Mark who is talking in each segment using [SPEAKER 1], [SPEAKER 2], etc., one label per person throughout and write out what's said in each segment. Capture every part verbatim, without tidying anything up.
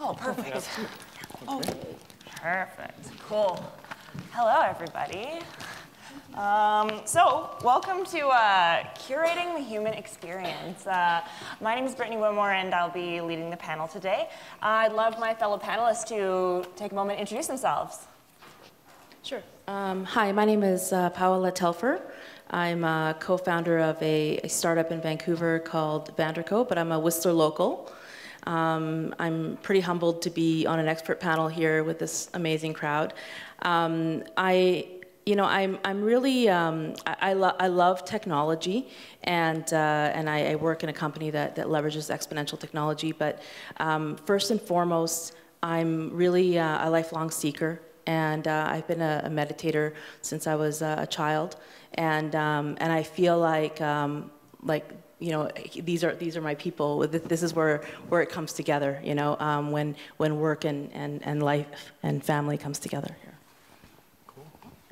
[SPEAKER 1] Oh, perfect. Oh, perfect. Cool. Hello, everybody. Um, so, welcome to uh, Curating the Human Experience. Uh, my name is Brittany Whitmore, and I'll be leading the panel today. Uh, I'd love my fellow panelists to take a moment to introduce themselves.
[SPEAKER 2] Sure. Um, hi, my name is uh, Paola Telfer. I'm a co-founder of a, a startup in Vancouver called Vanderco, but I'm a Whistler local. Um, I'm pretty humbled to be on an expert panel here with this amazing crowd. Um, I, you know, I'm I'm really um, I I, lo I love technology, and uh, and I, I work in a company that that leverages exponential technology. But um, first and foremost, I'm really uh, a lifelong seeker, and uh, I've been a, a meditator since I was uh, a child, and um, and I feel like um, like. You know, these are these are my people. This is where where it comes together. You know, um, when when work and, and and life and family comes together.
[SPEAKER 3] Cool.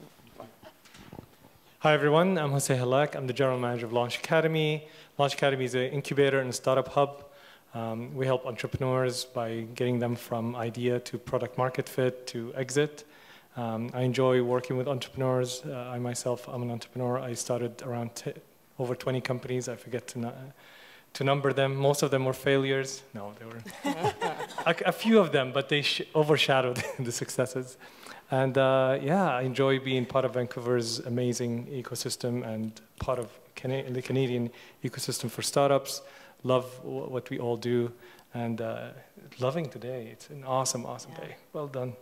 [SPEAKER 3] Hi everyone. I'm Jose Halak. I'm the general manager of Launch Academy. Launch Academy is an incubator and a startup hub. Um, we help entrepreneurs by getting them from idea to product market fit to exit. Um, I enjoy working with entrepreneurs. Uh, I myself, I'm an entrepreneur. I started around over twenty companies. I forget to, to number them. Most of them were failures. No, they were a, a few of them, but they sh overshadowed the successes. And uh, yeah, I enjoy being part of Vancouver's amazing ecosystem and part of Cana the Canadian ecosystem for startups. Love w what we all do, and uh, loving today. It's an awesome, awesome yeah. day. Well done.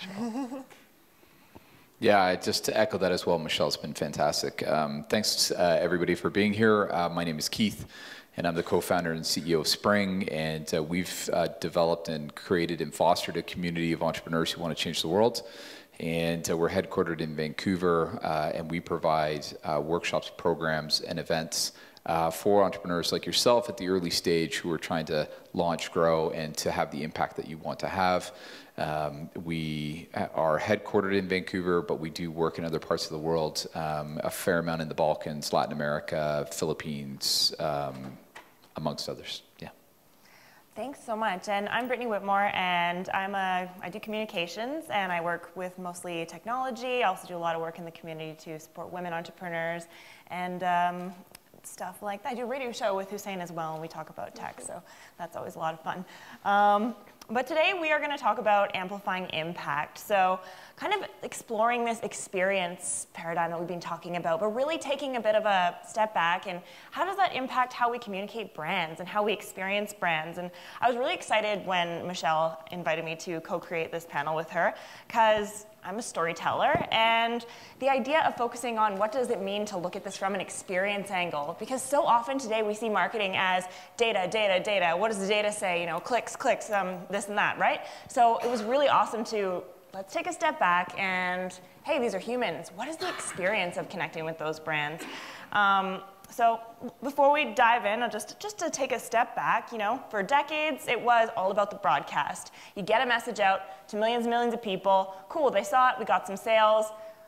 [SPEAKER 4] Yeah, just to echo that as well, Michelle's been fantastic. Um, thanks, uh, everybody, for being here. Uh, my name is Keith, and I'm the co-founder and C E O of Spring, and uh, we've uh, developed and created and fostered a community of entrepreneurs who want to change the world. And uh, we're headquartered in Vancouver, uh, and we provide uh, workshops, programs, and events uh, for entrepreneurs like yourself at the early stage who are trying to launch, grow, and to have the impact that you want to have. Um, we are headquartered in Vancouver, but we do work in other parts of the world, um, a fair amount in the Balkans, Latin America, Philippines, um, amongst others. Yeah.
[SPEAKER 1] Thanks so much. And I'm Brittany Whitmore, and I'm a, I do communications, and I work with mostly technology. I also do a lot of work in the community to support women entrepreneurs and um, stuff like that. I do a radio show with Hussein as well, and we talk about tech, so that's always a lot of fun. Um, But today we are going to talk about amplifying impact. So kind of exploring this experience paradigm that we've been talking about, but really taking a bit of a step back and how does that impact how we communicate brands and how we experience brands. And I was really excited when Michelle invited me to co-create this panel with her, because I'm a storyteller, and the idea of focusing on what does it mean to look at this from an experience angle, because so often today we see marketing as data, data, data. What does the data say? You know, clicks, clicks, um, this and that, right? So it was really awesome to let's take a step back and, hey, these are humans. What is the experience of connecting with those brands? Um, So before we dive in, just, just to take a step back, you know, for decades, it was all about the broadcast. You get a message out to millions and millions of people. Cool, they saw it, we got some sales.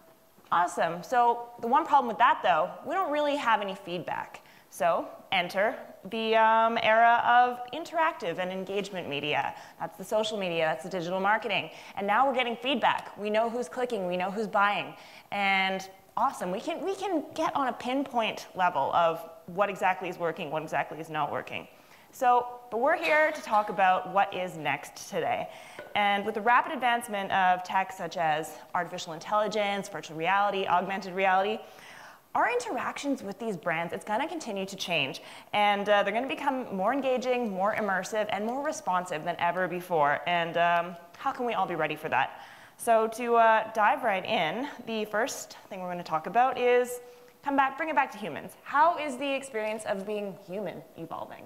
[SPEAKER 1] Awesome. So the one problem with that, though, we don't really have any feedback. So enter the um, era of interactive and engagement media. That's the social media, that's the digital marketing. And now we're getting feedback. We know who's clicking, we know who's buying. And awesome. We can, we can get on a pinpoint level of what exactly is working, what exactly is not working. So, but we're here to talk about what is next today. And with the rapid advancement of tech such as artificial intelligence, virtual reality, augmented reality, our interactions with these brands, it's going to continue to change. And uh, they're going to become more engaging, more immersive, and more responsive than ever before. And um, how can we all be ready for that? So to uh, dive right in, the first thing we're going to talk about is come back, bring it back to humans. How is the experience of being human evolving?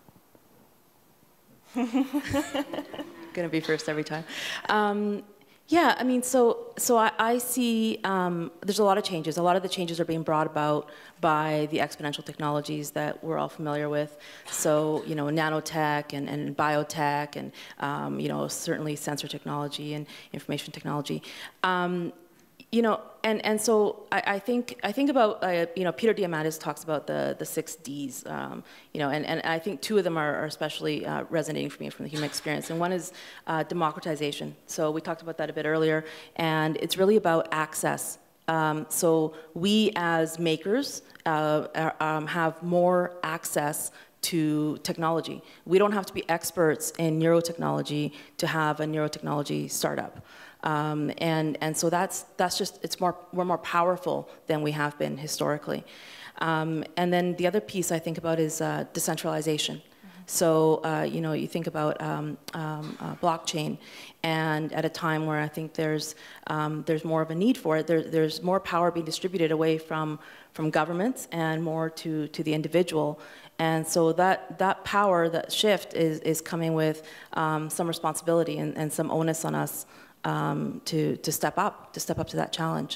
[SPEAKER 2] Gonna be first every time. Um, yeah, I mean, so so I, I see um, there's a lot of changes. A lot of the changes are being brought about by the exponential technologies that we're all familiar with. So you know, nanotech and, and biotech, and um, you know, certainly sensor technology and information technology. Um, You know, and, and so I, I think I think about uh, you know, Peter Diamandis talks about the the six Ds, um, you know, and, and I think two of them are, are especially uh, resonating for me from the human experience, and one is uh, democratization. So we talked about that a bit earlier, and it's really about access. Um, so we as makers uh, are, um, have more access to technology. We don't have to be experts in neurotechnology to have a neurotechnology startup. Um, and, and so that's, that's just, it's more, we're more powerful than we have been historically. Um, and then the other piece I think about is uh, decentralization. Mm-hmm. So, uh, you know, you think about um, um, uh, blockchain, and at a time where I think there's, um, there's more of a need for it, there, there's more power being distributed away from, from governments and more to, to the individual. And so that, that power, that shift is, is coming with um, some responsibility and, and some onus on us Um, to, to step up, to step up to that challenge.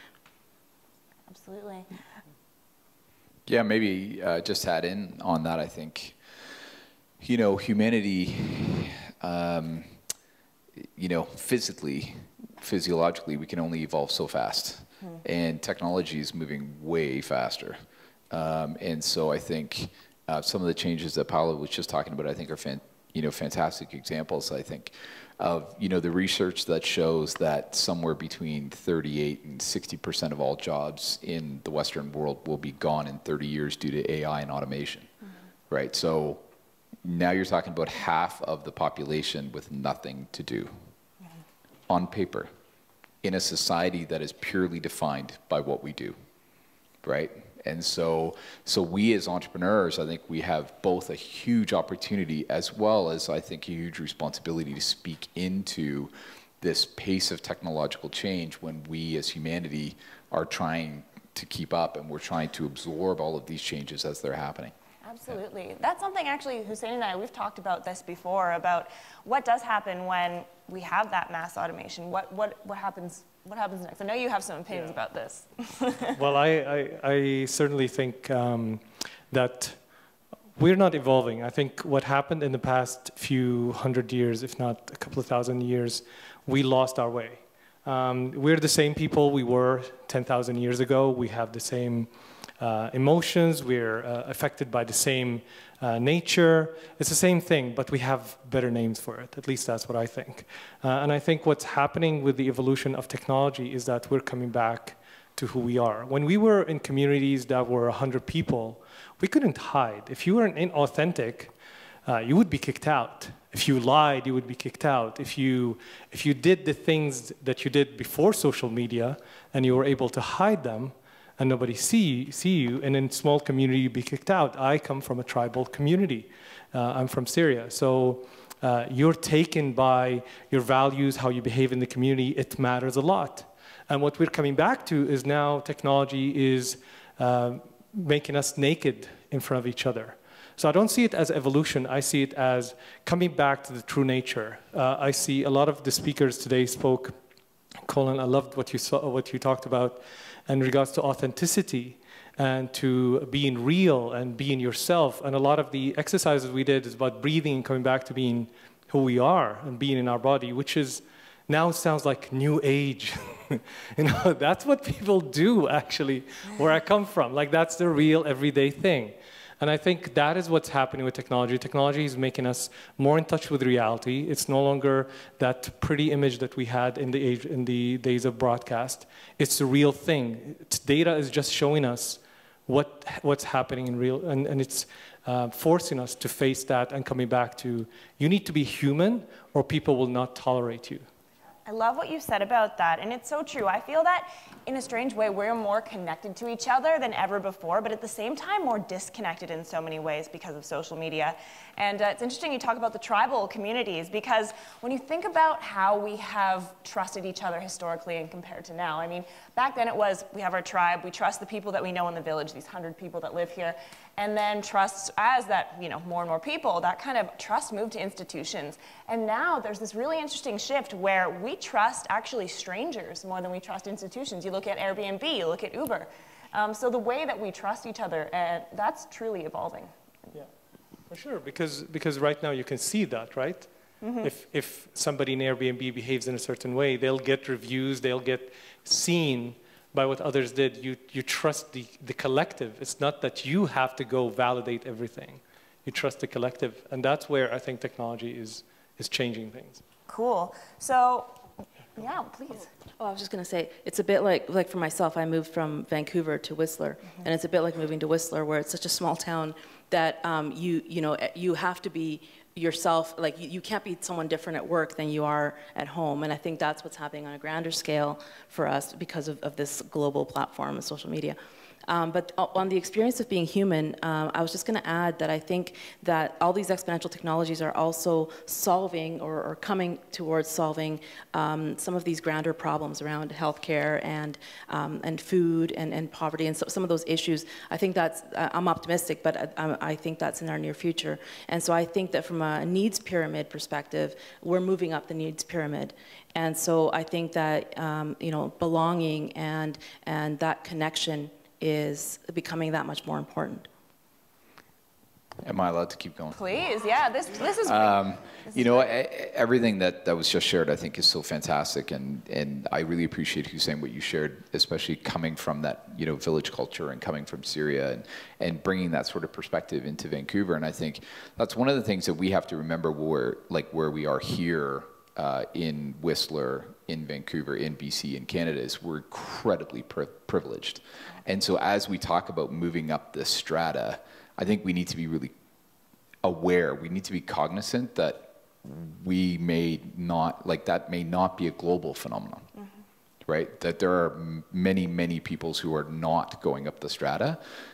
[SPEAKER 1] Absolutely.
[SPEAKER 4] Yeah, maybe uh, just add in on that, I think, you know, humanity, um, you know, physically, physiologically, we can only evolve so fast. Hmm. And technology is moving way faster. Um, and so I think uh, some of the changes that Paola was just talking about, I think are fan you know, fantastic examples, I think, of, you know, the research that shows that somewhere between thirty-eight and sixty percent of all jobs in the Western world will be gone in thirty years due to A I and automation, mm-hmm. right? So now you're talking about half of the population with nothing to do, mm-hmm. on paper, in a society that is purely defined by what we do, right? And so, so we as entrepreneurs, I think we have both a huge opportunity as well as, I think, a huge responsibility to speak into this pace of technological change when we as humanity are trying to keep up and we're trying to absorb all of these changes as they're happening.
[SPEAKER 1] Absolutely. Yeah. That's something actually, Hussein and I, we've talked about this before, about what does happen when we have that mass automation. What, what, what happens What happens next? I know you have some opinions yeah. about this.
[SPEAKER 3] Well, I, I, I certainly think um, that we're not evolving. I think what happened in the past few hundred years, if not a couple of thousand years, we lost our way. Um, we're the same people we were ten thousand years ago. We have the same uh, emotions. We're uh, affected by the same Uh, nature. It's the same thing, but we have better names for it. At least that's what I think. Uh, and I think what's happening with the evolution of technology is that we're coming back to who we are. When we were in communities that were one hundred people, we couldn't hide. If you were inauthentic, uh, you would be kicked out. If you lied, you would be kicked out. If you, if you did the things that you did before social media and you were able to hide them, and nobody see, see you, and in small community you be kicked out. I come from a tribal community. Uh, I'm from Syria. So uh, you're taken by your values, how you behave in the community. It matters a lot. And what we're coming back to is now technology is uh, making us naked in front of each other. So I don't see it as evolution. I see it as coming back to the true nature. Uh, I see a lot of the speakers today spoke. Colin, I loved what you saw, what you talked about in regards to authenticity and to being real and being yourself. And a lot of the exercises we did is about breathing and coming back to being who we are and being in our body, which is now sounds like new age. You know, that's what people do actually, where I come from. Like that's the real everyday thing. And I think that is what's happening with technology. Technology is making us more in touch with reality. It's no longer that pretty image that we had in the, age, in the days of broadcast. It's the real thing. It's, data is just showing us what, what's happening in real, and, and it's uh, forcing us to face that and coming back to, you need to be human or people will not tolerate you.
[SPEAKER 1] I love what you said about that, and it's so true. I feel that in a strange way, we're more connected to each other than ever before, but at the same time, more disconnected in so many ways because of social media. And uh, it's interesting you talk about the tribal communities, because when you think about how we have trusted each other historically and compared to now, I mean, back then it was, we have our tribe, we trust the people that we know in the village, these hundred people that live here, and then trust, as that, you know, more and more people, that kind of trust moved to institutions. And now there's this really interesting shift where we trust actually strangers more than we trust institutions. You look at Airbnb, you look at Uber. Um, so the way that we trust each other, uh, that's truly evolving.
[SPEAKER 3] Yeah, for sure, because, because right now you can see that, right? Mm-hmm. If, if somebody in Airbnb behaves in a certain way, they'll get reviews, they'll get seen by what others did. You, you trust the, the collective. It's not that you have to go validate everything. You trust the collective. And that's where I think technology is, is changing things.
[SPEAKER 1] Cool. So, yeah, please.
[SPEAKER 2] Oh, I was just going to say, it's a bit like, like for myself, I moved from Vancouver to Whistler, mm-hmm. and it's a bit like moving to Whistler, where it's such a small town that um, you, you know, you have to be yourself, like you, you can't be someone different at work than you are at home. And I think that's what's happening on a grander scale for us because of, of this global platform of social media. Um, but on the experience of being human, um, I was just going to add that I think that all these exponential technologies are also solving or, or coming towards solving um, some of these grander problems around healthcare and um, and food and, and poverty and so, some of those issues. I think that's, uh, I'm optimistic, but I, I think that's in our near future. And so I think that from a needs pyramid perspective, we're moving up the needs pyramid. And so I think that um, you know, belonging and and that connection is becoming that much more important.
[SPEAKER 4] Am I allowed to keep going?
[SPEAKER 1] Please, yeah, this, this is
[SPEAKER 4] um,
[SPEAKER 1] this
[SPEAKER 4] You
[SPEAKER 1] is
[SPEAKER 4] know,
[SPEAKER 1] great.
[SPEAKER 4] everything that, that was just shared, I think, is so fantastic, and, and I really appreciate Hussein what you shared, especially coming from that, you know, village culture and coming from Syria and, and bringing that sort of perspective into Vancouver. And I think that's one of the things that we have to remember where, like, where we are here uh, in Whistler, in Vancouver, in B C, in Canada, is we're incredibly pri privileged. And so as we talk about moving up the strata, I think we need to be really aware. We need to be cognizant that we may not, like that may not be a global phenomenon, mm-hmm. right? That there are many, many peoples who are not going up the strata,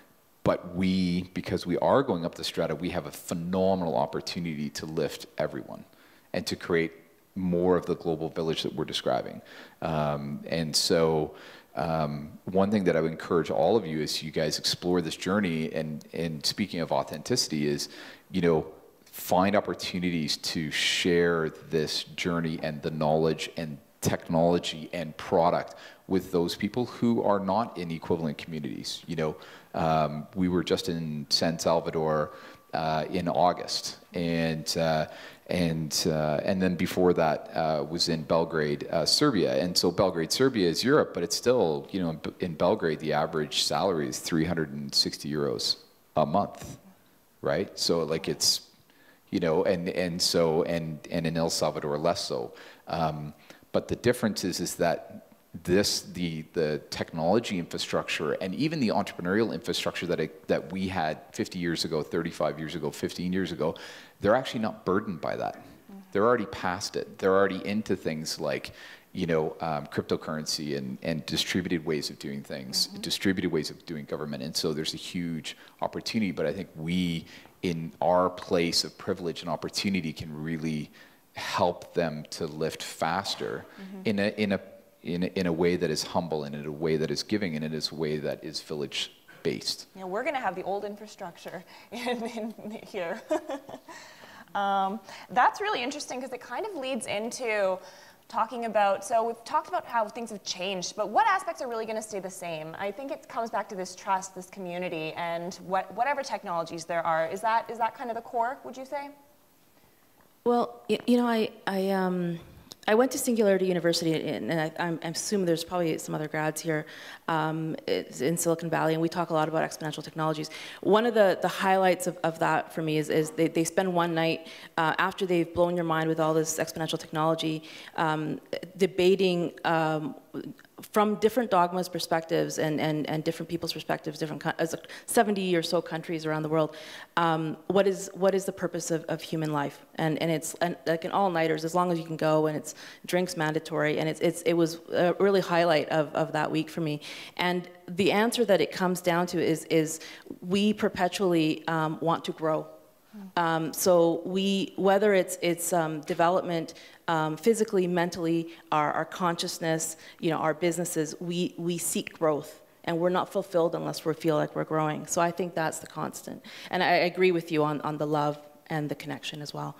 [SPEAKER 4] but we, because we are going up the strata, we have a phenomenal opportunity to lift everyone and to create more of the global village that we're describing. Um, and so, Um, one thing that I would encourage all of you as you guys explore this journey, and, and speaking of authenticity, is, you know, find opportunities to share this journey and the knowledge and technology and product with those people who are not in equivalent communities. You know, um, we were just in San Salvador uh, in August, and uh, and uh, and then before that uh, was in Belgrade, uh, Serbia. And so Belgrade, Serbia is Europe, but it's still, you know, in, in Belgrade the average salary is three hundred sixty euros a month, right? So like it's, you know, and and so and and in El Salvador less so. Um, but the difference is is that this the the technology infrastructure and even the entrepreneurial infrastructure that it, that we had fifty years ago, thirty-five years ago, fifteen years ago, they're actually not burdened by that. Mm-hmm. They're already past it. They're already into things like, you know, um, cryptocurrency and and distributed ways of doing things, mm-hmm. distributed ways of doing government. And so there's a huge opportunity. But I think we, in our place of privilege and opportunity, can really help them to lift faster, mm-hmm. in a in a In a, in a way that is humble, and in a way that is giving, and in a way that is village-based.
[SPEAKER 1] Yeah, we're going to have the old infrastructure in, in here. um, that's really interesting because it kind of leads into talking about, so we've talked about how things have changed, but what aspects are really going to stay the same? I think it comes back to this trust, this community, and what, whatever technologies there are. Is that, is that kind of the core, would you say?
[SPEAKER 2] Well, you, you know, I... I um I went to Singularity University, and I, I'm, I'm assuming there's probably some other grads here um, in Silicon Valley, and we talk a lot about exponential technologies. One of the, the highlights of, of that for me is, is they, they spend one night uh, after they've blown your mind with all this exponential technology, um, debating um, from different dogmas perspectives and, and, and different people's perspectives, different as seventy or so countries around the world, um, what is what is the purpose of, of human life? And and it's and like an all-nighters, as long as you can go, and it's drinks mandatory, and it's it's it was a really highlight of, of that week for me. And the answer that it comes down to is is we perpetually um, want to grow. Um, so we, whether it's it's um, development, um, physically, mentally, our, our consciousness, you know, our businesses, we we seek growth, and we're not fulfilled unless we feel like we're growing. So I think that's the constant, and I agree with you on on the love and the connection as well.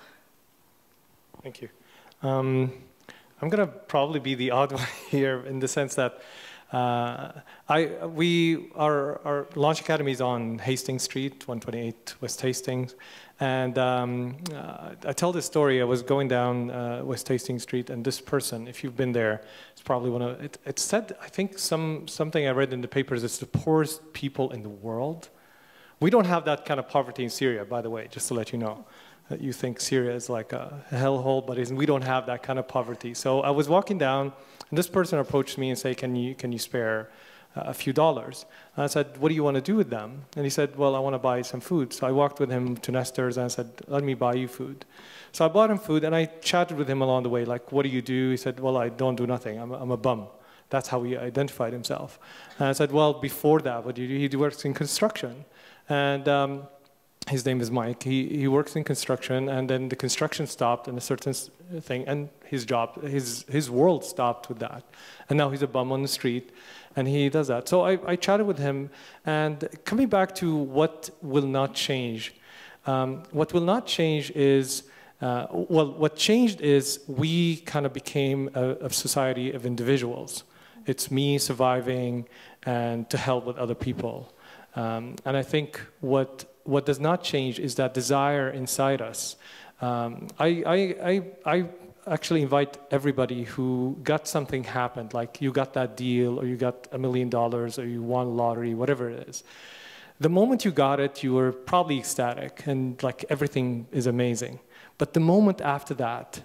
[SPEAKER 3] Thank you. Um, I'm going to probably be the odd one here in the sense that Uh, I, we, our, our Launch Academy is on Hastings Street, one twenty-eight West Hastings. And um, uh, I tell this story. I was going down uh, West Hastings Street, and this person, if you've been there, it's probably one of, it, it said, I think some, something I read in the papers, it's the poorest people in the world. We don't have that kind of poverty in Syria, by the way, just to let you know. Uh, you think Syria is like a hellhole, but we don't have that kind of poverty. So I was walking down, and this person approached me and said, can you, can you spare a few dollars? And I said, what do you want to do with them? And he said, well, I want to buy some food. So I walked with him to Nestor's and I said, let me buy you food. So I bought him food and I chatted with him along the way, like, what do you do? He said, well, I don't do nothing. I'm a, I'm a bum. That's how he identified himself. And I said, well, before that, what do you do? He works in construction. And um, his name is Mike. He, he works in construction, and then the construction stopped and a certain thing, and his job, his, his world stopped with that. And now he's a bum on the street. And he does that. So I, I chatted with him, and coming back to what will not change. Um, what will not change is, uh, well, what changed is we kind of became a, a society of individuals. It's me surviving and to help with other people. Um, and I think what, what does not change is that desire inside us. Um, I, I, I, I actually invite everybody who got something happened, like you got that deal, or you got a million dollars, or you won lottery, whatever it is. The moment you got it, you were probably ecstatic, and like everything is amazing. But the moment after that,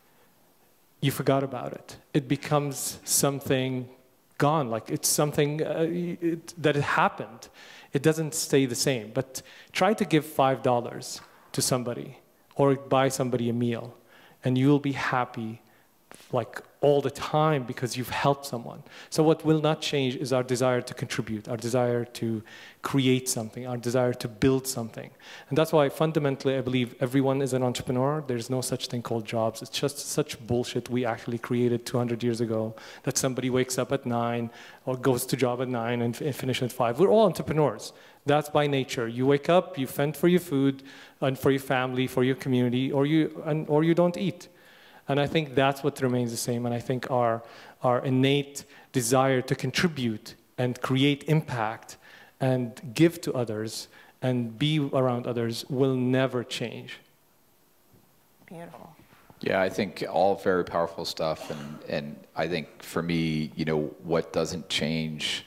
[SPEAKER 3] you forgot about it. It becomes something gone, like it's something uh, it, that it happened. It doesn't stay the same. But try to give five dollars to somebody, or buy somebody a meal, and you'll be happy like all the time because you've helped someone. So what will not change is our desire to contribute, our desire to create something, our desire to build something. And that's why fundamentally I believe everyone is an entrepreneur. There's no such thing called jobs. It's just such bullshit we actually created two hundred years ago, that somebody wakes up at nine or goes to job at nine and, and finishes at five. We're all entrepreneurs. That's by nature. You wake up, you fend for your food and for your family, for your community, or you, and, or you don't eat. And I think that's what remains the same. And I think our, our innate desire to contribute and create impact and give to others and be around others will never change.
[SPEAKER 1] Beautiful.
[SPEAKER 4] Yeah, I think all very powerful stuff. And, and I think for me, you know, what doesn't change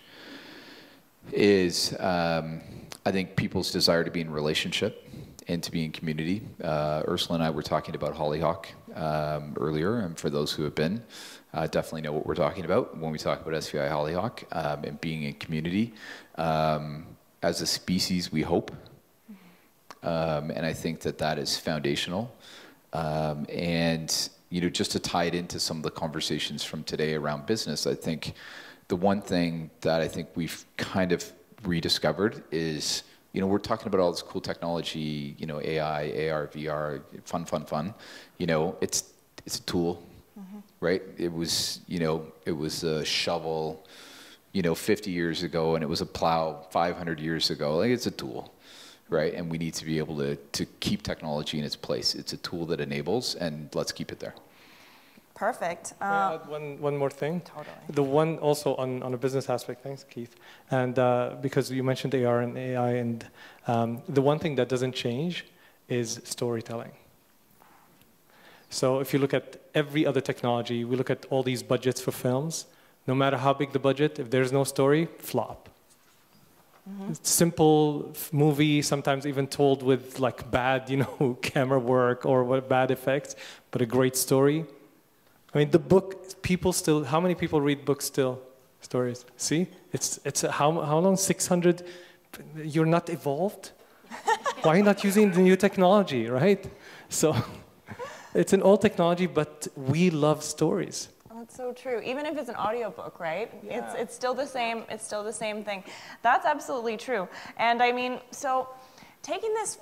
[SPEAKER 4] is um, I think people's desire to be in relationship and to be in community. Uh, Ursula and I were talking about Hollyhock um, earlier, and for those who have been, uh, definitely know what we're talking about when we talk about S V I Hollyhock um, and being in community. Um, as a species, we hope, um, and I think that that is foundational. Um, and you know, just to tie it into some of the conversations from today around business, I think the one thing that I think we've kind of rediscovered is, you know, we're talking about all this cool technology, you know, A I, A R, V R, fun, fun, fun. You know, it's it's a tool, mm-hmm. right? It was, you know, it was a shovel, you know, fifty years ago, and it was a plow five hundred years ago. Like, it's a tool, right? And we need to be able to to keep technology in its place. It's a tool that enables, and let's keep it there.
[SPEAKER 1] Perfect.
[SPEAKER 3] Can I add one, one more thing?
[SPEAKER 1] Totally.
[SPEAKER 3] The one also on, on a business aspect, thanks, Keith. And uh, because you mentioned A R and A I, and um, the one thing that doesn't change is storytelling. So if you look at every other technology, we look at all these budgets for films, no matter how big the budget, if there's no story, flop. Mm-hmm. Simple movie, sometimes even told with like bad, you know, camera work or what bad effects, but a great story. I mean, the book, people still, how many people read books still? Stories. See? It's, it's a, how, how long? six hundred? You're not evolved? Why are you not using the new technology, right? So it's an old technology, but we love stories.
[SPEAKER 1] That's so true. Even if it's an audiobook, right?
[SPEAKER 3] Yeah.
[SPEAKER 1] It's, it's still the same, it's still the same thing. That's absolutely true. And I mean, so taking this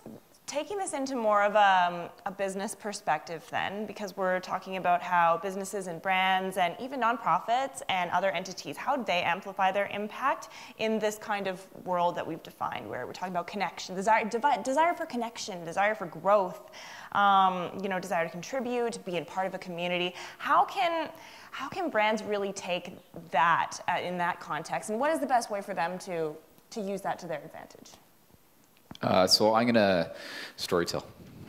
[SPEAKER 1] taking this into more of a, a business perspective then, because we're talking about how businesses and brands and even nonprofits and other entities, how they amplify their impact in this kind of world that we've defined, where we're talking about connection, desire, desire for connection, desire for growth, um, you know, desire to contribute, being part of a community. How can, how can brands really take that uh, in that context, and what is the best way for them to, to use that to their advantage?
[SPEAKER 4] Uh, so I'm going to story tell.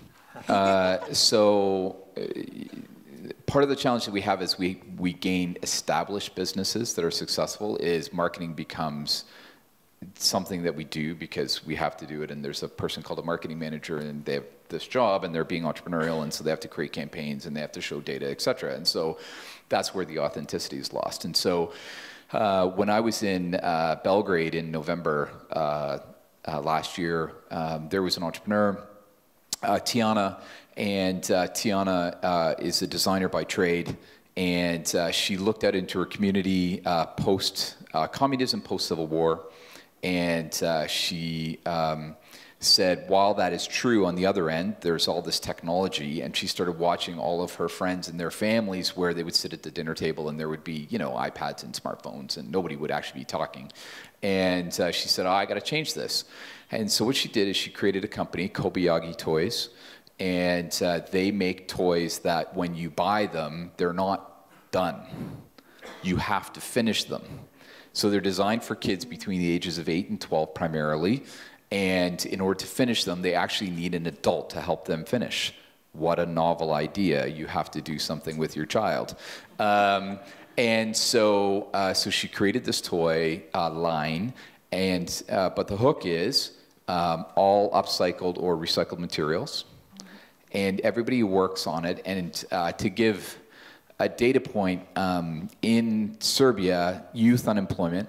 [SPEAKER 4] Uh, so uh, part of the challenge that we have is we, we gain established businesses that are successful is marketing becomes something that we do because we have to do it, and there's a person called a marketing manager and they have this job and they're being entrepreneurial, and so they have to create campaigns and they have to show data, et cetera. And so that's where the authenticity is lost. And so uh, when I was in uh, Belgrade in November, uh, Uh, last year, um, there was an entrepreneur, uh, Tiana, and uh, Tiana uh, is a designer by trade, and uh, she looked out into her community uh, post-communism, uh, post-Civil War, and uh, she um, said, while that is true on the other end, there's all this technology, and she started watching all of her friends and their families where they would sit at the dinner table and there would be, you know, iPads and smartphones, and nobody would actually be talking. And uh, she said, oh, I got to change this. And so what she did is she created a company, Kobayagi Toys, and uh, they make toys that when you buy them, they're not done. You have to finish them. So they're designed for kids between the ages of eight and twelve primarily, and in order to finish them, they actually need an adult to help them finish. What a novel idea. You have to do something with your child. Um, And so, uh, so she created this toy uh, line, and uh, but the hook is um, all upcycled or recycled materials, and everybody works on it. And uh, to give a data point, um, in Serbia, youth unemployment,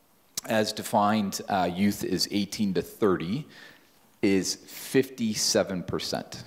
[SPEAKER 4] as defined, uh, youth is eighteen to thirty, is fifty-seven percent.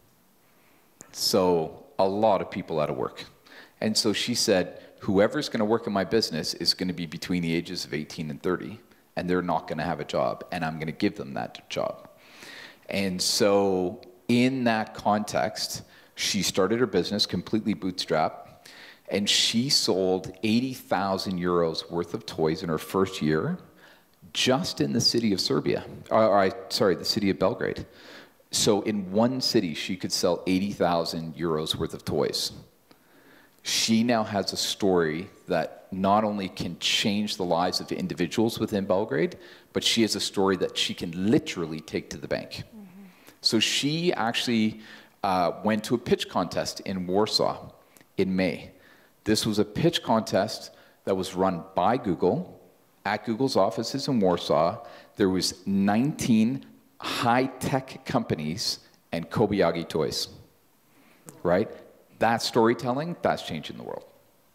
[SPEAKER 4] So a lot of people out of work. And so she said, whoever's going to work in my business is going to be between the ages of eighteen and thirty, and they're not going to have a job, and I'm going to give them that job. And so in that context, she started her business completely bootstrapped, and she sold eighty thousand euros worth of toys in her first year just in the city of Serbia, or, or I, sorry, the city of Belgrade. So in one city, she could sell eighty thousand euros worth of toys. She now has a story that not only can change the lives of individuals within Belgrade, but she has a story that she can literally take to the bank. Mm-hmm. So she actually uh, went to a pitch contest in Warsaw in May. This was a pitch contest that was run by Google at Google's offices in Warsaw. There was nineteen high-tech companies and Kobayagi Toys, right? That storytelling, that's changing the world.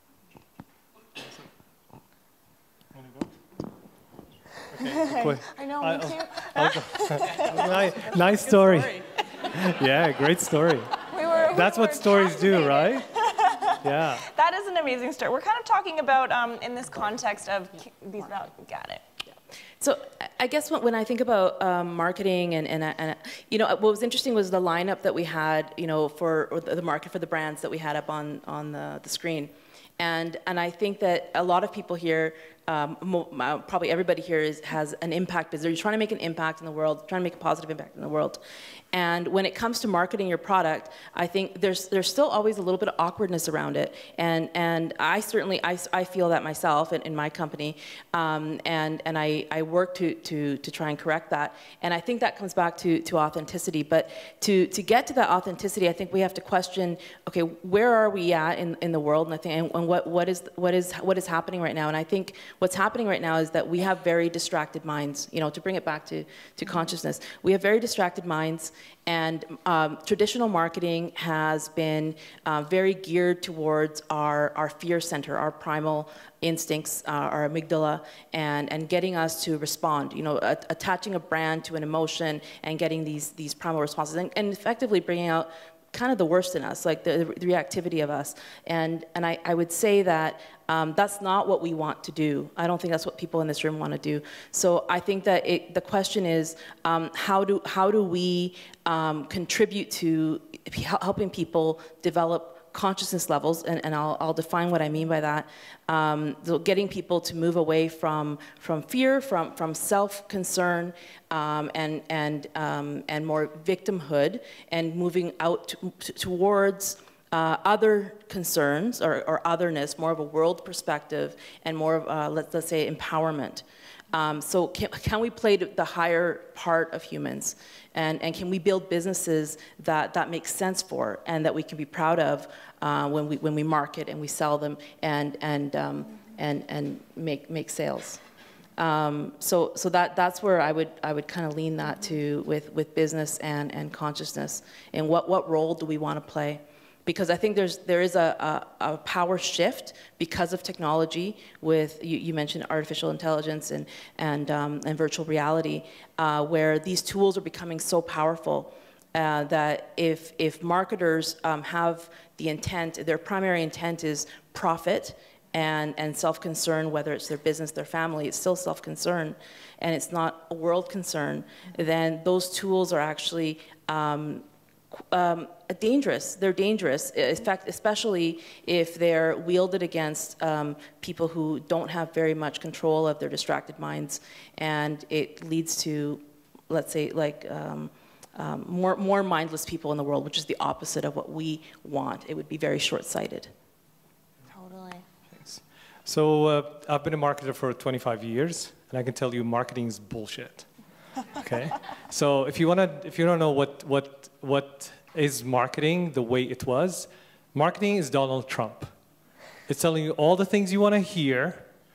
[SPEAKER 3] Okay,
[SPEAKER 1] I know, me too.
[SPEAKER 3] nice, nice story. story. Yeah, great story.
[SPEAKER 1] We were,
[SPEAKER 3] that's
[SPEAKER 1] we
[SPEAKER 3] what stories do, right? Yeah.
[SPEAKER 1] That is an amazing story. We're kind of talking about, um, in this context of these, got it.
[SPEAKER 2] So I guess when I think about um, marketing and, and, and, you know, what was interesting was the lineup that we had, you know, for or the market for the brands that we had up on, on the, the screen. And, and I think that a lot of people here, um, mo probably everybody here is, has an impact business. You're trying to make an impact in the world, trying to make a positive impact in the world. And when it comes to marketing your product, I think there's, there's still always a little bit of awkwardness around it. And, and I certainly, I, I feel that myself in, in my company. Um, and and I, I work to, to, to try and correct that. And I think that comes back to, to authenticity. But to, to get to that authenticity, I think we have to question, okay, where are we at in, in the world? And I think, and, and what, what, is, what, is, what is happening right now? And I think what's happening right now is that we have very distracted minds, you know, to bring it back to, to consciousness. We have very distracted minds. And um, traditional marketing has been uh, very geared towards our, our fear center, our primal instincts, uh, our amygdala, and, and getting us to respond, you know, a, attaching a brand to an emotion and getting these, these primal responses, and, and effectively bringing out kind of the worst in us, like the, the reactivity of us. And, and I, I would say that um, that's not what we want to do. I don't think that's what people in this room want to do. So I think that it, the question is, um, how do, how do we um, contribute to helping people develop consciousness levels, and, and I'll, I'll define what I mean by that. Um, so getting people to move away from, from fear, from, from self-concern, um, and, and, um, and more victimhood, and moving out to, to, towards uh, other concerns, or, or otherness, more of a world perspective, and more of, uh, let's, let's say, empowerment. Um, so can, can we play the higher part of humans? And, and can we build businesses that, that make sense for, and that we can be proud of uh, when, we, when we market and we sell them and, and, um, and, and make, make sales? Um, so so that, that's where I would, I would kind of lean that to with, with business and, and consciousness. And what, what role do we want to play? Because I think there's, there is a, a, a power shift because of technology with, you, you mentioned artificial intelligence and, and, um, and virtual reality, uh, where these tools are becoming so powerful uh, that if, if marketers um, have the intent, their primary intent is profit and, and self-concern, whether it's their business, their family, it's still self-concern, and it's not a world concern, then those tools are actually um, Um, dangerous. They're dangerous, in fact, especially if they're wielded against um, people who don't have very much control of their distracted minds, and it leads to, let's say, like um, um, more, more mindless people in the world, which is the opposite of what we want. It would be very short-sighted.
[SPEAKER 1] Totally.
[SPEAKER 3] Thanks. So uh, I've been a marketer for twenty-five years, and I can tell you marketing is bullshit. Okay, so if you want to, if you don't know what what what is marketing the way it was, marketing is Donald Trump. It's telling you all the things you want to hear,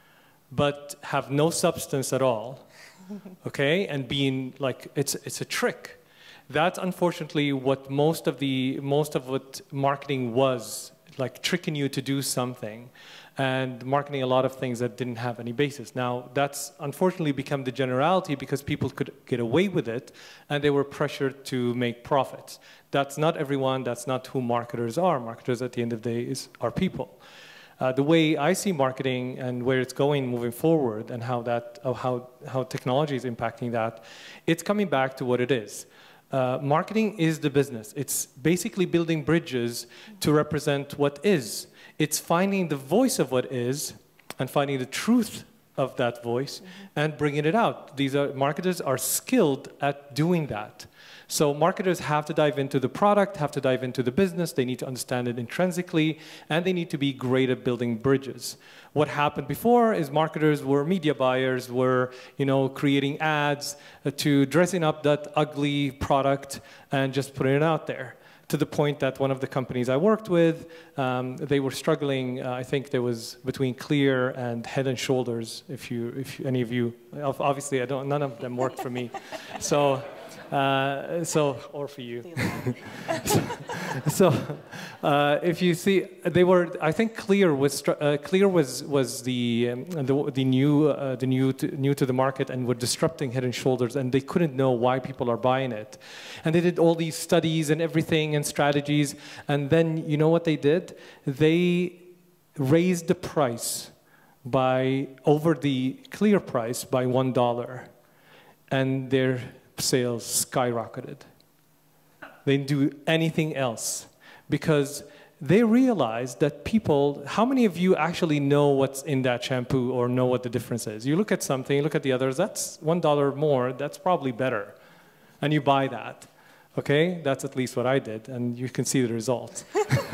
[SPEAKER 3] but have no substance at all. Okay, and being like it's it's a trick. That's unfortunately what most of the most of what marketing was, like tricking you to do something. And marketing a lot of things that didn't have any basis. Now, that's unfortunately become the generality because people could get away with it, and they were pressured to make profits. That's not everyone, that's not who marketers are. Marketers, at the end of the day, is, are people. Uh, the way I see marketing and where it's going moving forward, and how, that, uh, how, how technology is impacting that, it's coming back to what it is. Uh, marketing is the business. It's basically building bridges to represent what is. It's finding the voice of what is and finding the truth of that voice mm-hmm. and bringing it out. These are, marketers are skilled at doing that. So marketers have to dive into the product, have to dive into the business, they need to understand it intrinsically, and they need to be great at building bridges. What happened before is marketers were media buyers, were you know, creating ads uh, to dressing up that ugly product and just putting it out there. To the point that one of the companies I worked with, um, they were struggling. Uh, I think there was between Clear and Head and Shoulders. If you, if any of you, obviously, I don't. None of them worked for me. So, uh, so or for you. so, so uh, if you see, they were. I think Clear was. Uh, Clear was was the um, the, the new uh, the new to, new to the market, and were disrupting Head and Shoulders, and they couldn't know why people are buying it, and they did all these studies and everything and strategies, and then you know what they did? They raised the price by over the Clear price by one dollar, and their sales skyrocketed. They didn't do anything else because they realized that people, how many of you actually know what's in that shampoo or know what the difference is? You look at something, you look at the others, that's one dollar more, that's probably better. And you buy that, okay? That's at least what I did, and you can see the results.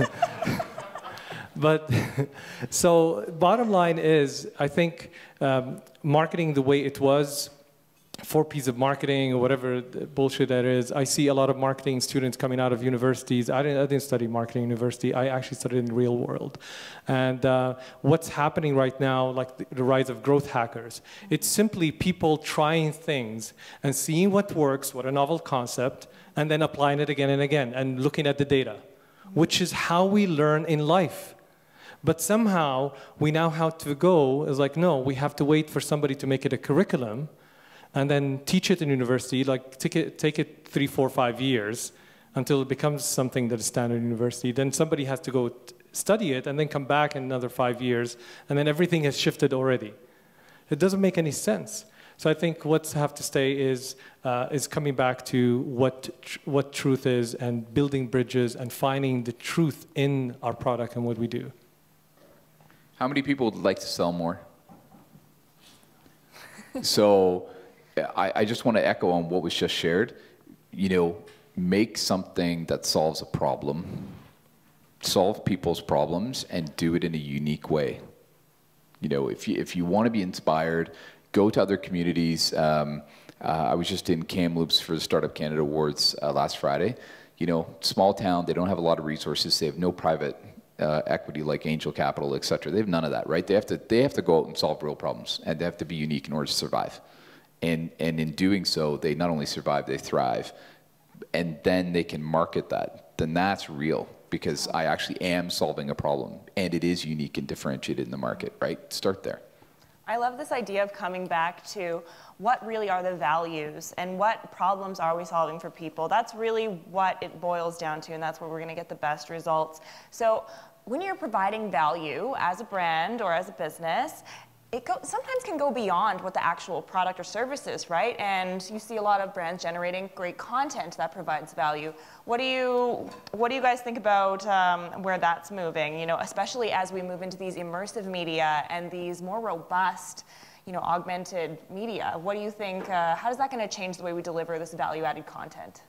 [SPEAKER 3] But, so bottom line is, I think um, marketing the way it was, four P's of marketing or whatever bullshit that is. I see a lot of marketing students coming out of universities. I didn't, I didn't study marketing in university. I actually studied in the real world. And uh, what's happening right now, like the, the rise of growth hackers, it's simply people trying things and seeing what works, what a novel concept, and then applying it again and again and looking at the data, which is how we learn in life. But somehow we now have to go, is like, no, we have to wait for somebody to make it a curriculum and then teach it in university, like take it, take it three, four, five years, until it becomes something that is standard university. Then somebody has to go study it and then come back in another five years, and then everything has shifted already. It doesn't make any sense. So I think what's have to stay is, uh, is coming back to what, tr what truth is and building bridges and finding the truth in our product and what we do.
[SPEAKER 4] How many people would like to sell more? So I, I just want to echo on what was just shared. You know, make something that solves a problem, solve people's problems, and do it in a unique way. You know, if you, if you want to be inspired, go to other communities. Um, uh, I was just in Kamloops for the Startup Canada Awards uh, last Friday. You know, small town, they don't have a lot of resources. They have no private uh, equity like angel capital, et cetera. They have none of that, right? They have to, they have to go out and solve real problems, and they have to be unique in order to survive. And, and in doing so, they not only survive, they thrive. And then they can market that. Then that's real, because I actually am solving a problem, and it is unique and differentiated in the market, right? Start there.
[SPEAKER 1] I love this idea of coming back to what really are the values and what problems are we solving for people. That's really what it boils down to, and that's where we're going to get the best results. So when you're providing value as a brand or as a business, it go, sometimes can go beyond what the actual product or service is, right? And you see a lot of brands generating great content that provides value. What do you, what do you guys think about um, where that's moving? You know, especially as we move into these immersive media and these more robust, you know, augmented media. What do you think? Uh, how is that going to change the way we deliver this value-added content?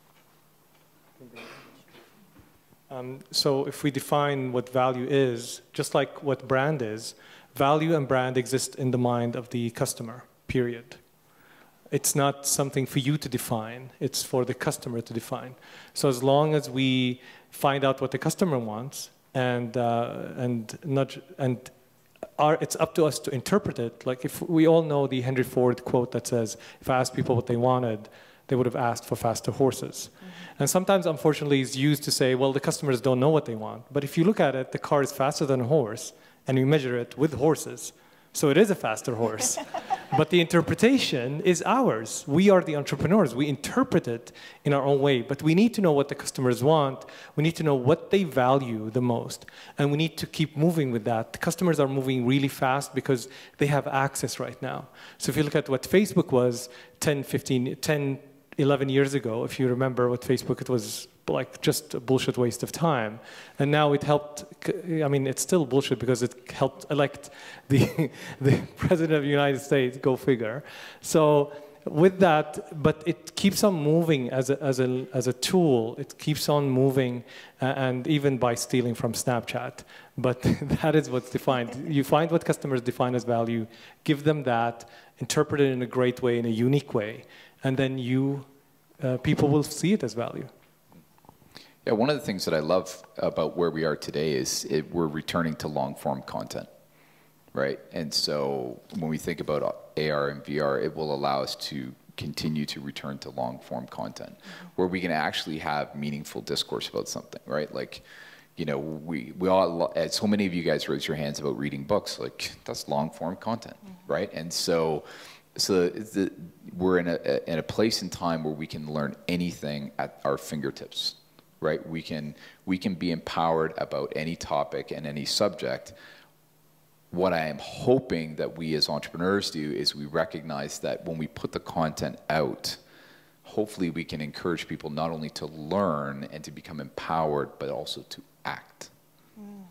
[SPEAKER 3] Um, so if we define what value is, just like what brand is, value and brand exist in the mind of the customer, period. It's not something for you to define, it's for the customer to define. So as long as we find out what the customer wants, and, uh, and, not, and our, it's up to us to interpret it. Like, if we all know the Henry Ford quote that says, if I asked people what they wanted, they would have asked for faster horses. Mm-hmm. And sometimes, unfortunately, it's used to say, well, the customers don't know what they want. But if you look at it, the car is faster than a horse, and we measure it with horses. So it is a faster horse. But the interpretation is ours. We are the entrepreneurs. We interpret it in our own way. But we need to know what the customers want. We need to know what they value the most. And we need to keep moving with that. The customers are moving really fast because they have access right now. So if you look at what Facebook was ten, fifteen, ten, eleven years ago, if you remember what Facebook, it was like just a bullshit waste of time. And now it helped, I mean, it's still bullshit because it helped elect the, the President of the United States, go figure. So with that, but it keeps on moving as a, as a, as a tool. It keeps on moving, uh, and even by stealing from Snapchat. But that is what's defined. You find what customers define as value, give them that, interpret it in a great way, in a unique way, and then you, uh, people will see it as value.
[SPEAKER 4] Yeah, one of the things that I love about where we are today is it, we're returning to long-form content, right? And so when we think about A R and V R, it will allow us to continue to return to long-form content, mm-hmm. where we can actually have meaningful discourse about something, right? Like, you know, we, we all, so many of you guys raise your hands about reading books, like that's long-form content, mm-hmm. right? And so, so the, we're in a, in a place in time where we can learn anything at our fingertips. Right, we can we can be empowered about any topic and any subject. What I am hoping that we as entrepreneurs do is we recognize that when we put the content out, hopefully we can encourage people not only to learn and to become empowered, but also to act.
[SPEAKER 2] Mm.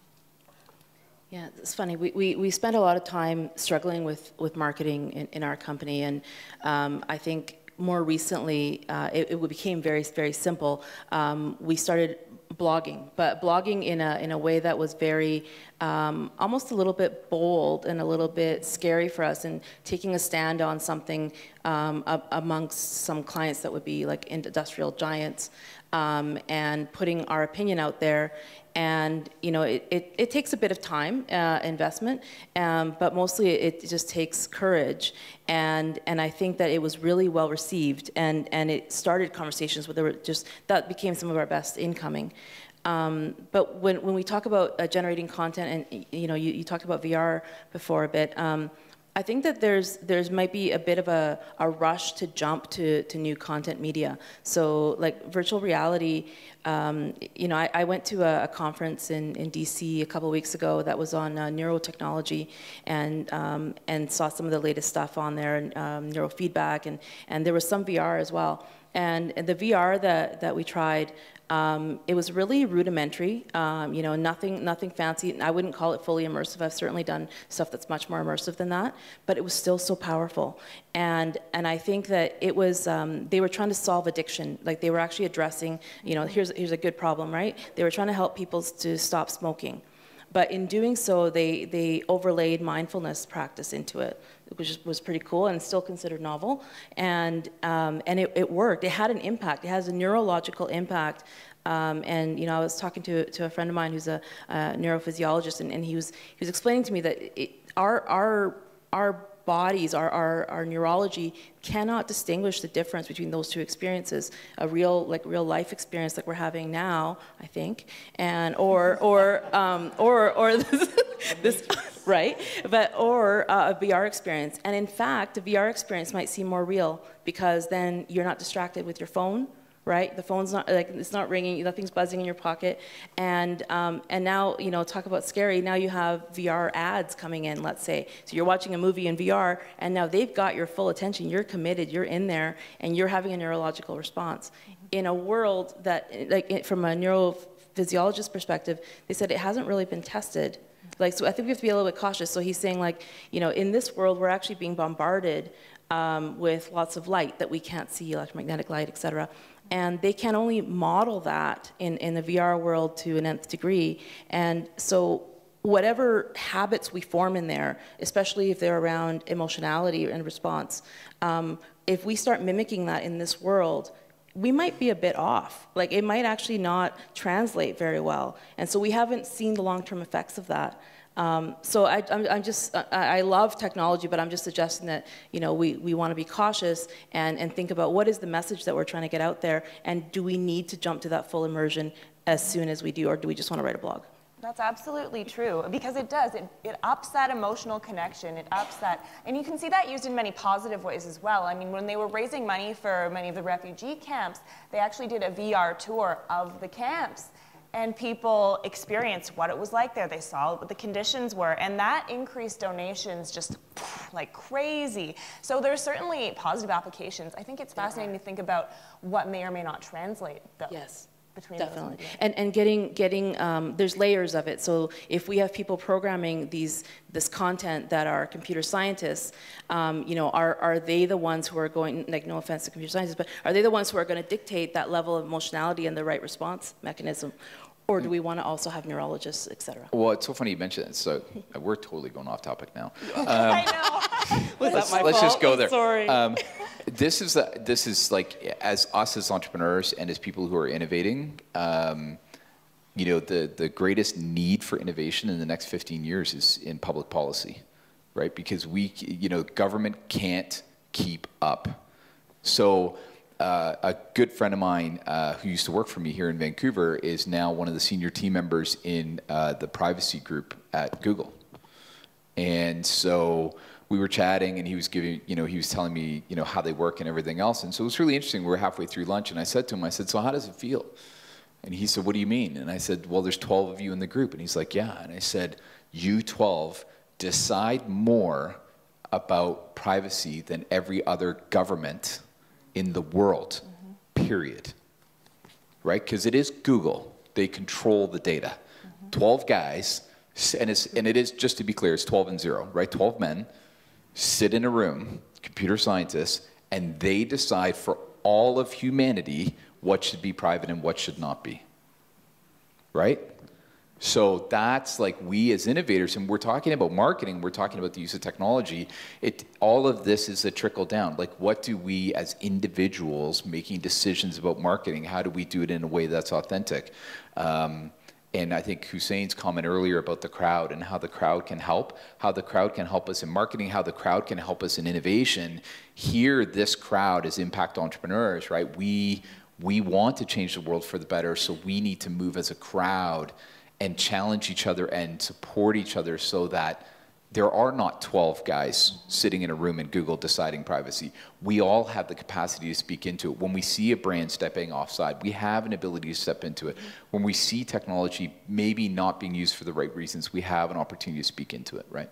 [SPEAKER 2] Yeah, it's funny. We, we, we spend a lot of time struggling with, with marketing in, in our company, and um, I think more recently, uh, it, it became very, very simple. Um, we started blogging, but blogging in a, in a way that was very, um, almost a little bit bold and a little bit scary for us, and taking a stand on something um, amongst some clients that would be like industrial giants, um, and putting our opinion out there. And, you know, it, it, it takes a bit of time, uh, investment, um, but mostly it just takes courage. And, and I think that it was really well received, and, and it started conversations where there were just, that became some of our best incoming. Um, but when, when we talk about uh, generating content, and, you know, you, you talked about V R before a bit, um, I think that there's there's might be a bit of a, a rush to jump to, to new content media. So like virtual reality, um, you know, I, I went to a, a conference in, in D C a couple of weeks ago that was on uh, neurotechnology, and um, and saw some of the latest stuff on there, and um, neurofeedback, and and there was some V R as well. And, and the V R that that we tried, Um, it was really rudimentary, um, you know, nothing, nothing fancy. I wouldn't call it fully immersive. I've certainly done stuff that's much more immersive than that, but it was still so powerful. And and I think that it was, um, they were trying to solve addiction. Like they were actually addressing, you know, here's here's a good problem, right? They were trying to help people to stop smoking. But in doing so, they, they overlaid mindfulness practice into it, which was pretty cool and still considered novel. And, um, and it, it worked. It had an impact. It has a neurological impact. Um, and, you know, I was talking to, to a friend of mine who's a, a neurophysiologist, and, and he, was, he was explaining to me that it, our, our, our bodies, our, our, our neurology cannot distinguish the difference between those two experiences, a real, like real life experience like we're having now, I think, and, or, or, um, or, or this, this right, but, or uh, a V R experience. And in fact, a V R experience might seem more real because then you're not distracted with your phone, right? The phone's not, like, it's not ringing, nothing's buzzing in your pocket. And, um, and now, you know, talk about scary, now you have V R ads coming in, let's say. So you're watching a movie in V R, and now they've got your full attention, you're committed, you're in there, and you're having a neurological response. In a world that, like, from a neurophysiologist perspective, they said it hasn't really been tested. Like, so I think we have to be a little bit cautious. So he's saying, like, you know, in this world, we're actually being bombarded um, with lots of light that we can't see, electromagnetic light, et cetera. And they can only model that in, in the V R world to an nth degree. And so whatever habits we form in there, especially if they're around emotionality and response, um, if we start mimicking that in this world, we might be a bit off. Like, it might actually not translate very well. And so we haven't seen the long-term effects of that. Um, so I, I'm, I'm just, I, I love technology, but I'm just suggesting that, you know, we, we want to be cautious and, and think about what is the message that we're trying to get out there, and do we need to jump to that full immersion as soon as we do, or do we just want to write a blog?
[SPEAKER 1] That's absolutely true, because it does. It, it ups that emotional connection. It ups that, and you can see that used in many positive ways as well. I mean, when they were raising money for many of the refugee camps, they actually did a V R tour of the camps. And people experienced what it was like there. They saw what the conditions were, and that increased donations just like crazy. So there's certainly positive applications. I think it's fascinating to think about what may or may not translate, though.
[SPEAKER 2] Yes.
[SPEAKER 1] Between
[SPEAKER 2] Definitely.
[SPEAKER 1] those.
[SPEAKER 2] And, and getting, getting um, there's layers of it. So if we have people programming these, this content that are computer scientists, um, you know, are, are they the ones who are going, like, no offense to computer scientists, but are they the ones who are going to dictate that level of emotionality and the right response mechanism? Or do we want to also have neurologists, et cetera?
[SPEAKER 4] Well, it's so funny you mentioned it. So we're totally going off topic now. Um,
[SPEAKER 1] I know.
[SPEAKER 2] Was
[SPEAKER 4] let's,
[SPEAKER 2] that my
[SPEAKER 4] let's
[SPEAKER 2] fault?
[SPEAKER 4] just go there.
[SPEAKER 2] Sorry.
[SPEAKER 4] Um, this is a, this is like, as us as entrepreneurs and as people who are innovating, um, you know, the the greatest need for innovation in the next fifteen years is in public policy, right? Because we, you know, government can't keep up. So uh, a good friend of mine uh, who used to work for me here in Vancouver is now one of the senior team members in uh, the privacy group at Google. And so we were chatting, and he was giving, you know, he was telling me, you know, how they work and everything else. And so it was really interesting. We were halfway through lunch, and I said to him, I said, so how does it feel? And he said, what do you mean? And I said, well, there's twelve of you in the group. And he's like, yeah. And I said, you twelve decide more about privacy than every other government in the world, mm-hmm. period. Right? Because it is Google. They control the data. Mm-hmm. twelve guys, and, it's, and it is, just to be clear, it's twelve and zero, right? twelve men sit in a room, computer scientists, and they decide for all of humanity what should be private and what should not be, right? So that's like, we as innovators, and we're talking about marketing, we're talking about the use of technology, it, all of this is a trickle down. Like, what do we as individuals making decisions about marketing, how do we do it in a way that's authentic? Um, and I think Hussein's comment earlier about the crowd and how the crowd can help, how the crowd can help us in marketing, how the crowd can help us in innovation. Here, this crowd is impact entrepreneurs, right? We, we want to change the world for the better, so we need to move as a crowd and challenge each other and support each other so that there are not twelve guys sitting in a room in Google deciding privacy. We all have the capacity to speak into it. When we see a brand stepping offside, we have an ability to step into it. When we see technology maybe not being used for the right reasons, we have an opportunity to speak into it, right?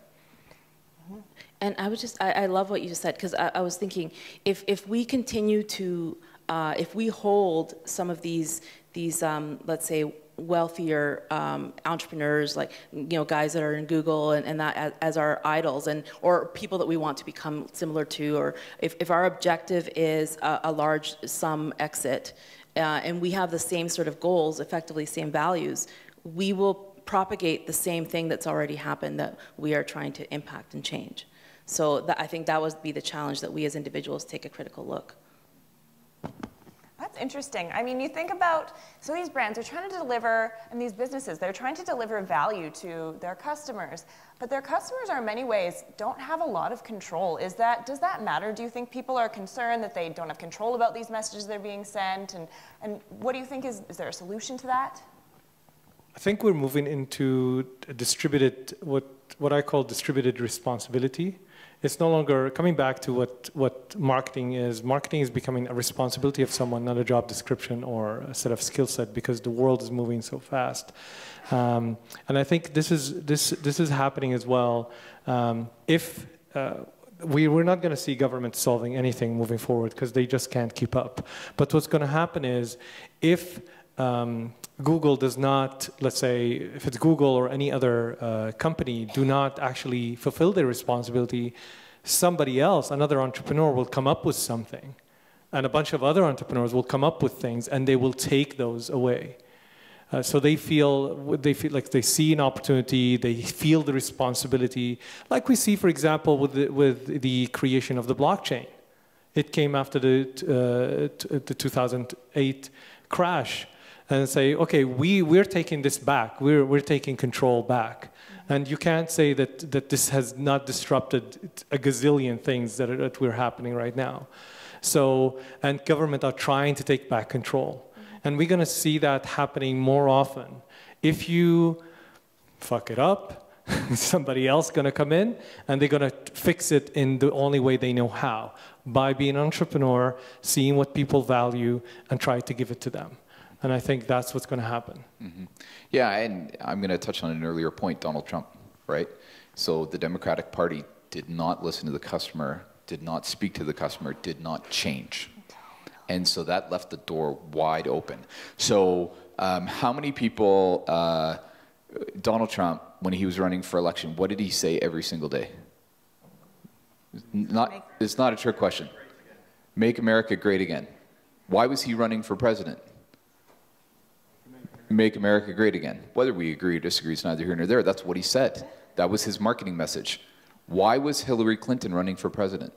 [SPEAKER 2] And I was just, I, I love what you just said, because I, I was thinking, if, if we continue to, uh, if we hold some of these, these um, let's say, wealthier um, entrepreneurs, like, you know, guys that are in Google and, and that as, as our idols, and or people that we want to become similar to, or if, if our objective is a, a large sum exit, uh, and we have the same sort of goals, effectively same values, we will propagate the same thing that's already happened that we are trying to impact and change. So that, I think that would be the challenge, that we as individuals take a critical look.
[SPEAKER 1] That's interesting. I mean, you think about, so these brands are trying to deliver, and these businesses, they're trying to deliver value to their customers, but their customers are in many ways don't have a lot of control. Is that, does that matter? Do you think people are concerned that they don't have control about these messages that are being sent? And, and what do you think is, is there a solution to that?
[SPEAKER 3] I think we're moving into a distributed, what, what I call distributed responsibility. It's no longer coming back to what, what marketing is. Marketing is becoming a responsibility of someone, not a job description or a set of skill set, because the world is moving so fast. Um, and I think this is, this, this is happening as well. Um, if uh, we, we're not going to see government solving anything moving forward, because they just can't keep up. But what's going to happen is, if um, Google does not, let's say, if it's Google or any other uh, company, do not actually fulfill their responsibility, somebody else, another entrepreneur, will come up with something. And a bunch of other entrepreneurs will come up with things, and they will take those away. Uh, so they feel, they feel like they see an opportunity, they feel the responsibility, like we see, for example, with the, with the creation of the blockchain. It came after the, uh, the two thousand eight crash. And say, okay, we, we're taking this back. We're, we're taking control back. And you can't say that, that this has not disrupted a gazillion things that, are, that we're happening right now. So, and government are trying to take back control. And we're going to see that happening more often. If you fuck it up, somebody else going to come in, and they're going to fix it in the only way they know how, by being an entrepreneur, seeing what people value, and try to give it to them. And I think that's what's going to happen.
[SPEAKER 4] Mm-hmm. Yeah, and I'm going to touch on an earlier point, Donald Trump, right? So the Democratic Party did not listen to the customer, did not speak to the customer, did not change. And so that left the door wide open. So um, how many people, uh, Donald Trump, when he was running for election, what did he say every single day? Not, it's not a trick question. Make America great again. Why was he running for president? Make America great again. Whether we agree or disagree is neither here nor there. That's what he said. That was his marketing message. Why was Hillary Clinton running for president?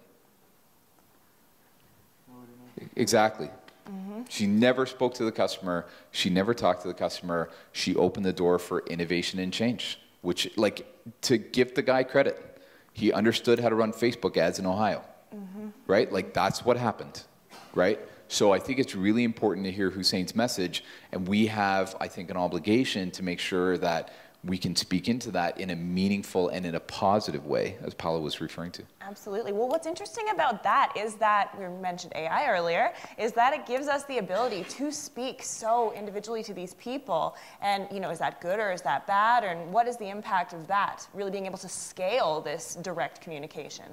[SPEAKER 4] Exactly. Mm-hmm. She never spoke to the customer. She never talked to the customer. She opened the door for innovation and change, which, like, to give the guy credit, he understood how to run Facebook ads in Ohio, mm-hmm. right? Like, that's what happened, right? So I think it's really important to hear Hussein's message, and we have, I think, an obligation to make sure that we can speak into that in a meaningful and in a positive way, as Paula was referring to.
[SPEAKER 1] Absolutely. Well, what's interesting about that is that, we mentioned A I earlier, is that it gives us the ability to speak so individually to these people. And, you know, is that good or is that bad? And what is the impact of that, really being able to scale this direct communication?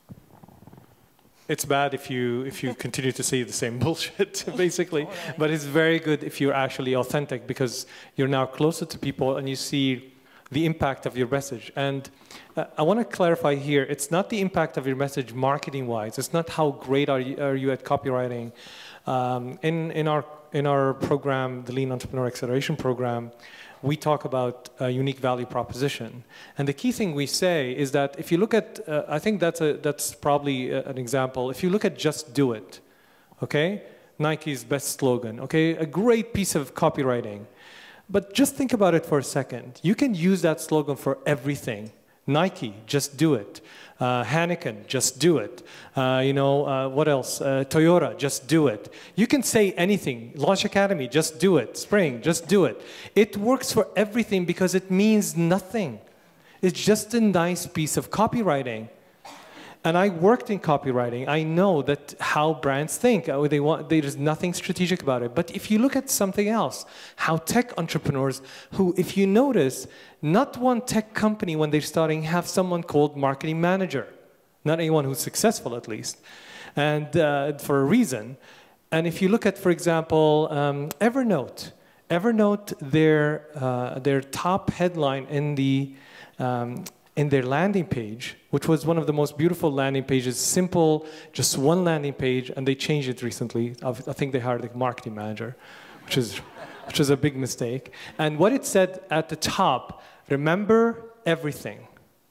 [SPEAKER 3] It's bad if you if you continue to say the same bullshit, basically. Totally. But it's very good if you're actually authentic, because you're now closer to people and you see the impact of your message. And uh, I want to clarify here, it's not the impact of your message marketing-wise. It's not how great are you, are you at copywriting. Um, in, in, our, in our program, the Lean Entrepreneur Acceleration Program, we talk about a unique value proposition. And the key thing we say is that if you look at, uh, I think that's, a, that's probably a, an example, if you look at Just Do It, okay? Nike's best slogan, okay? A great piece of copywriting. But just think about it for a second. You can use that slogan for everything. Nike, just do it. Uh, Heineken, just do it. Uh, you know, uh, what else? Uh, Toyota, just do it. You can say anything. Launch Academy, just do it. Spring, just do it. It works for everything because it means nothing. It's just a nice piece of copywriting. And I worked in copywriting. I know that how brands think. Oh, they want, there's nothing strategic about it. But if you look at something else, how tech entrepreneurs, who, if you notice, not one tech company when they're starting have someone called marketing manager. Not anyone who's successful, at least. And uh, for a reason. And if you look at, for example, um, Evernote. Evernote, their, uh, their top headline in the um, in their landing page, which was one of the most beautiful landing pages, simple, just one landing page, and they changed it recently. I think they hired a marketing manager, which is, which is a big mistake. And what it said at the top, remember everything.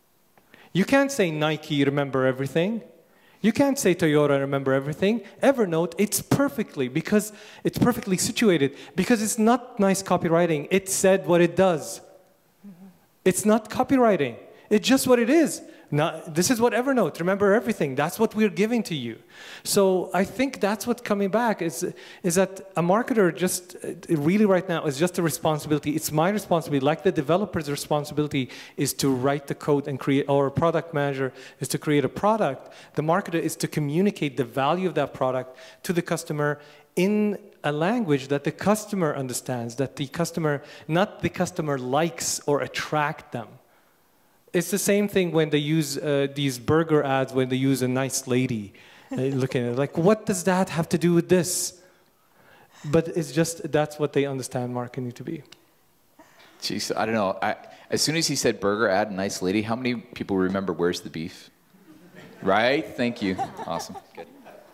[SPEAKER 3] You can't say Nike, remember everything. You can't say Toyota, remember everything. Evernote, it's perfectly, because it's perfectly situated, because it's not nice copywriting. It said what it does. It's not copywriting. It's just what it is. Now, this is what Evernote, remember everything. That's what we're giving to you. So I think that's what's coming back, is, is that a marketer just, really right now, is just a responsibility. It's my responsibility, like the developer's responsibility is to write the code and create, or a product manager is to create a product. The marketer is to communicate the value of that product to the customer in a language that the customer understands, that the customer, not the customer likes or attract them. It's the same thing when they use uh, these burger ads, when they use a nice lady uh, looking at it. Like, what does that have to do with this? But it's just, that's what they understand marketing to be.
[SPEAKER 4] Jeez, I don't know. I, as soon as he said burger ad, nice lady, how many people remember Where's the Beef? Right? Thank you. Awesome. Good.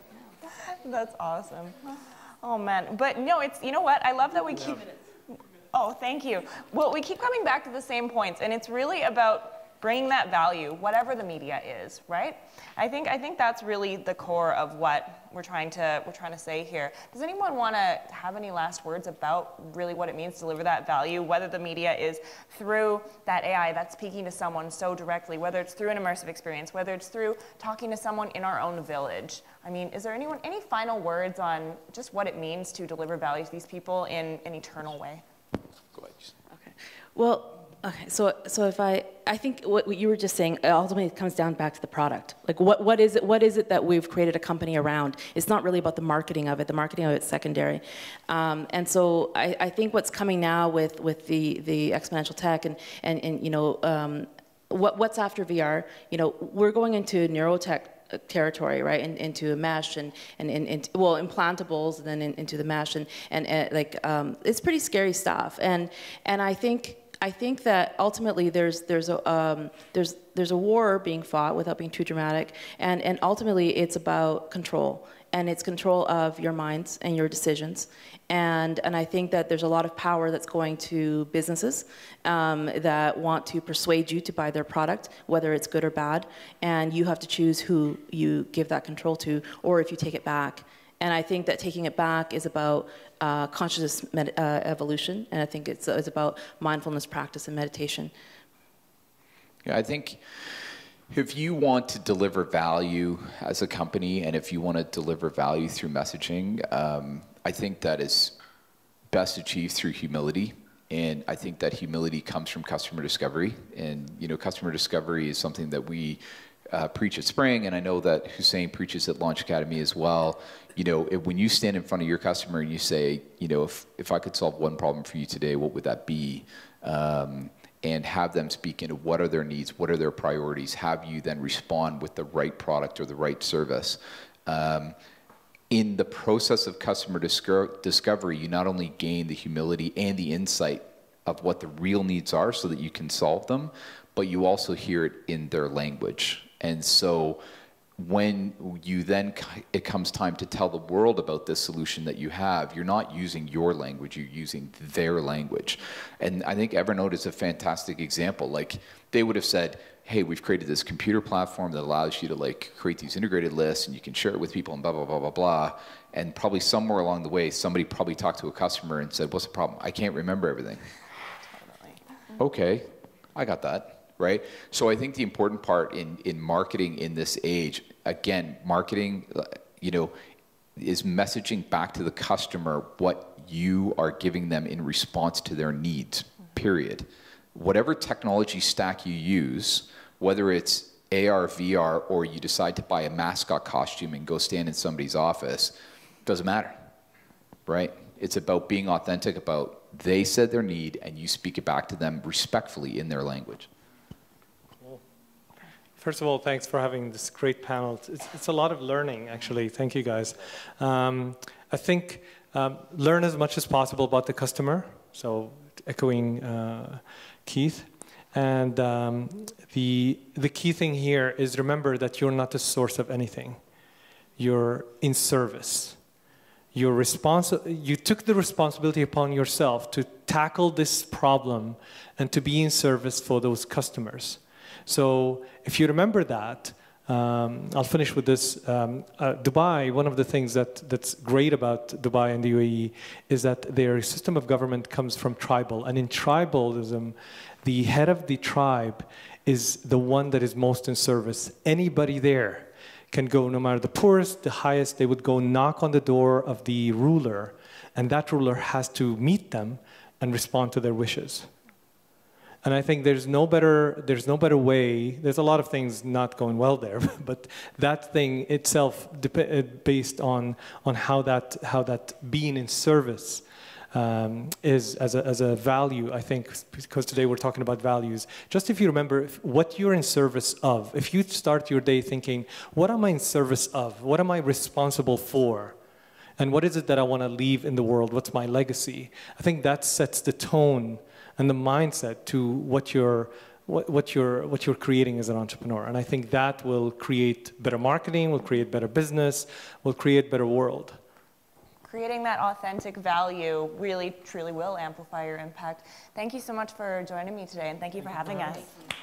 [SPEAKER 1] That's awesome. Oh, man. But no, it's, you know what? I love that we keep... Oh, thank you. Well, we keep coming back to the same points, and it's really about bringing that value, whatever the media is, right? I think I think that's really the core of what we're trying to we're trying to say here. Does anyone want to have any last words about really what it means to deliver that value, whether the media is through that A I that's speaking to someone so directly, whether it's through an immersive experience, whether it's through talking to someone in our own village? I mean, is there anyone any final words on just what it means to deliver value to these people in an eternal way?
[SPEAKER 4] Go ahead.
[SPEAKER 2] Okay. Well, okay. So, so if I, I think what, what you were just saying ultimately comes down back to the product. Like, what, what is it? What is it that we've created a company around? It's not really about the marketing of it. The marketing of it's secondary. Um, and so, I, I think what's coming now with with the the exponential tech and and and you know um, what what's after V R. You know, we're going into neurotech territory, right, in, into a mesh and, and, and, and well, implantables, and then in, into the mesh, and, and, and like, um, it's pretty scary stuff. And, and I think, I think that ultimately there's, there's a, um, there's, there's a war being fought, without being too dramatic, and, and ultimately it's about control. And it's control of your minds and your decisions. And, and I think that there's a lot of power that's going to businesses um, that want to persuade you to buy their product, whether it's good or bad. And you have to choose who you give that control to, or if you take it back. And I think that taking it back is about uh, consciousness med uh, evolution. And I think it's, it's about mindfulness practice and meditation.
[SPEAKER 4] Yeah, I think if you want to deliver value as a company, and if you want to deliver value through messaging, um, I think that is best achieved through humility. And I think that humility comes from customer discovery. And, you know, customer discovery is something that we uh, preach at Spring, and I know that Hussein preaches at Launch Academy as well. You know, if, when you stand in front of your customer and you say, you know, if, if I could solve one problem for you today, what would that be? Um, and have them speak into what are their needs, what are their priorities, have you then respond with the right product or the right service. Um, in the process of customer disco discovery, you not only gain the humility and the insight of what the real needs are so that you can solve them, but you also hear it in their language. And so when you then, it comes time to tell the world about this solution that you have, you're not using your language, you're using their language. And I think Evernote is a fantastic example. Like, they would have said, hey, we've created this computer platform that allows you to like create these integrated lists and you can share it with people and blah, blah, blah, blah, blah. And probably somewhere along the way, somebody probably talked to a customer and said, what's the problem? I can't remember everything. Totally. Okay, I got that. Right? So I think the important part in, in marketing in this age, again, marketing, you know, is messaging back to the customer what you are giving them in response to their needs, period. whatever technology stack you use, whether it's A R, V R, or you decide to buy a mascot costume and go stand in somebody's office, doesn't matter, right? It's about being authentic about they said their need and you speak it back to them respectfully in their language.
[SPEAKER 3] First of all, thanks for having this great panel. It's, it's a lot of learning, actually. Thank you, guys. Um, I think um, learn as much as possible about the customer. So echoing uh, Keith. And um, the, the key thing here is remember that you're not the source of anything. You're in service. You're responsi- you took the responsibility upon yourself to tackle this problem and to be in service for those customers. So if you remember that, um, I'll finish with this. Um, uh, Dubai, one of the things that, that's great about Dubai and the U A E is that their system of government comes from tribal. And in tribalism, the head of the tribe is the one that is most in service. Anybody there can go, no matter the poorest, the highest, they would go knock on the door of the ruler, and that ruler has to meet them and respond to their wishes. And I think there's no better, there's no better way. There's a lot of things not going well there, but that thing itself, based on on how that how that being in service um, is as a as a value. I think because today we're talking about values. Just if you remember what you're in service of, if you start your day thinking, what am I in service of? What am I responsible for? And what is it that I want to leave in the world? What's my legacy? I think that sets the tone and the mindset to what you're, what, what, you're, what you're creating as an entrepreneur. And I think that will create better marketing, will create better business, will create better world.
[SPEAKER 1] Creating that authentic value really, truly will amplify your impact. Thank you so much for joining me today, and thank you for having us.